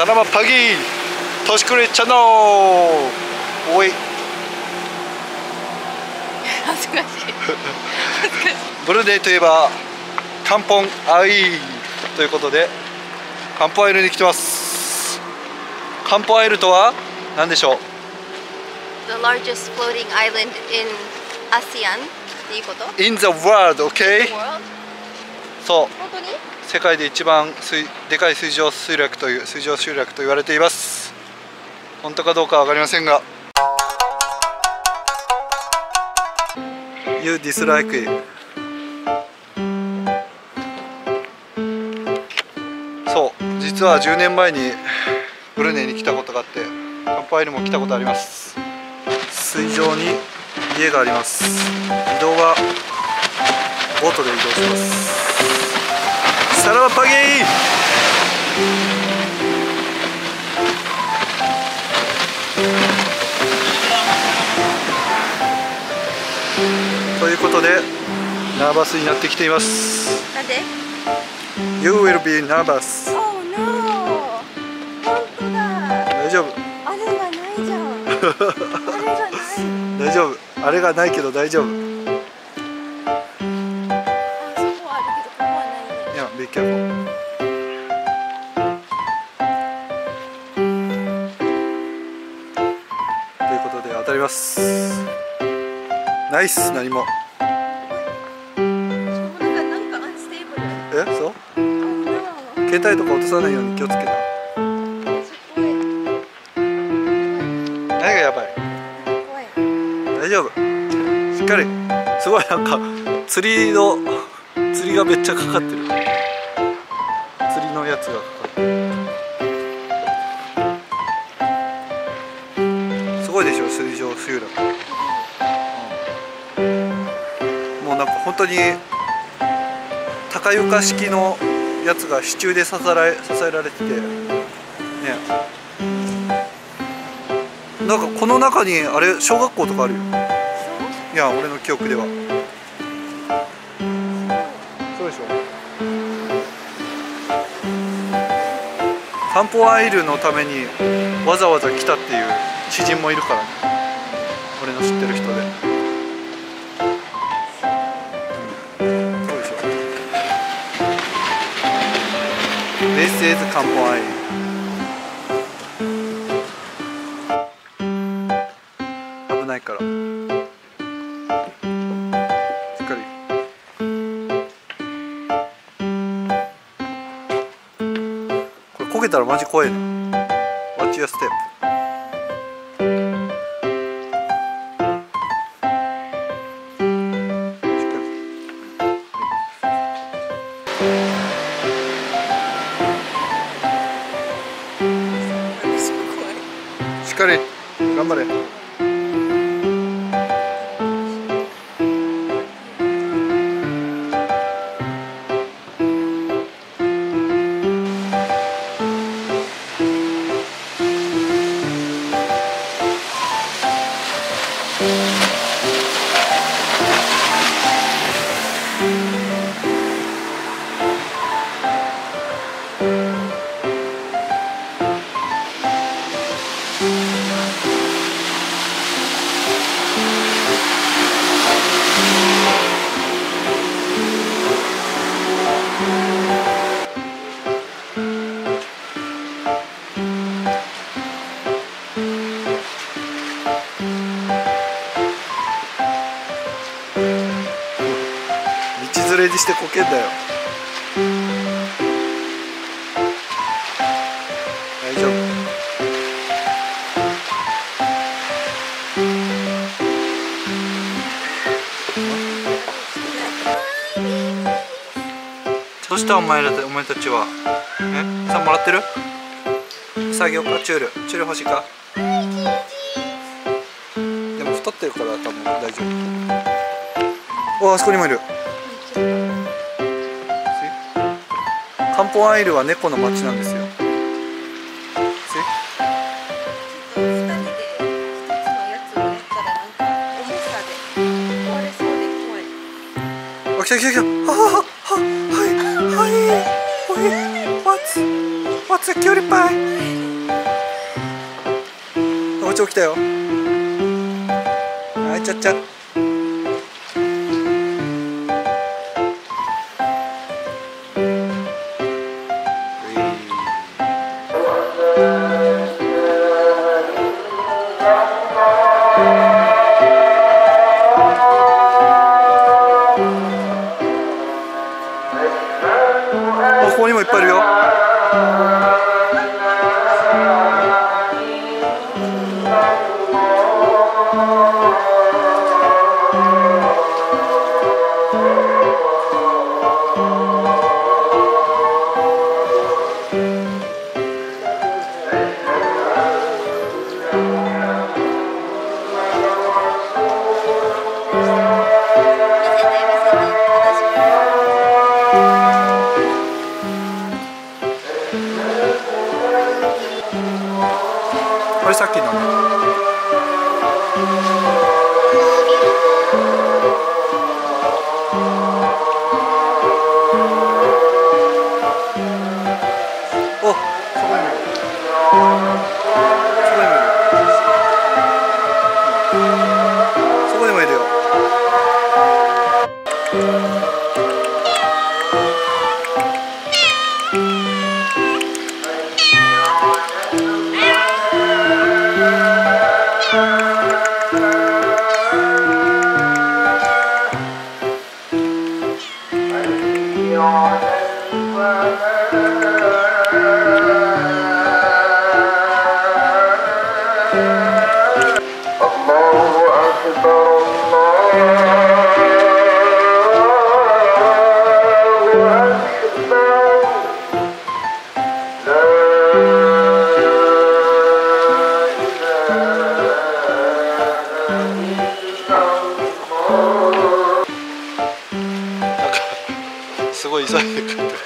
Selamat pagi Toshikuri Channel。おい恥ずかしいブルネイといえばカンポンアイということでカンポンアイルに来てます。カンポンアイルとは何でしょう？ The largest floating island in ASEAN っていうこと？ In the world, okay? World？ そう、 本当に？ 世界で一番でかい水上集落と言われています。本当かどうかわかりませんが You dislike it。 そう、実は10年前にブルネイに来たことがあってカンポンアイルも来たことあります。水上に家があります。移動はボートで移動します。サラバパギーということでナーバスになってきています。 なんで？ You will be nervous。 Oh no！ 本当だ。 大丈夫。 あれがないじゃん。あれがない。 大丈夫。あれがないけど大丈夫。 あそこはあるけどここはないね。 いや、be careful。ということで当たります。ナイス。何も。 なんかアンステーブル。 え、そう？携帯とか落とさないように気をつけた。何がやばい？大丈夫。しっかり。すごいなんか釣りがめっちゃかかってる。釣りのやつがかかってる。すごいでしょ、水上集落。もうなんか本当に高床式のやつが支柱で支えられててね。なんかこの中にあれ小学校とかあるよ。いや、俺の記憶ではそうでしょ。カンポンアイルのためにわざわざ来たっていう知人もいるからね、俺の知ってる人で。そうでしょ。This is カンポンアイル。危ないからしっかり。これ焦げたらマジ怖いね。 Watch your step。 しっかり頑張れ。道連れにしてこけんだよ。大丈夫。どうしたお前たちは。さあもらってる？さああげようか。チュール欲しいか？でも太ってるから多分大丈夫。あそこにもいる。カンポンアイルは猫の町なんですよ。来た来た来た。はいはいはい。What's a cutie pie? ち起きたよ。あいちゃっちゃ。ここにもいっぱいいるよ。これさっきのね。お、そこにもいる。そこにもいるよ。すごい急いで帰ってます。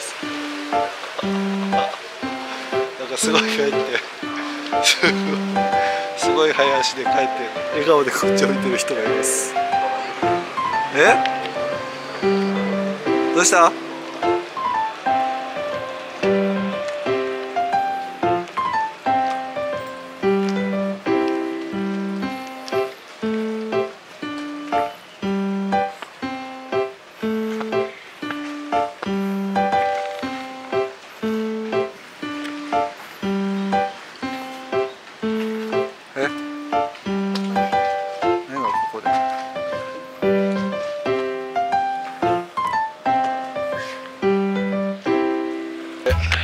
なんかすごい帰ってすごい早足で帰って笑顔でこっちを見てる人がいます。どうした？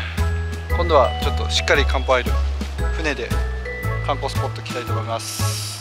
今度はちょっとしっかりカンパイル船で観光スポット行きたいと思います。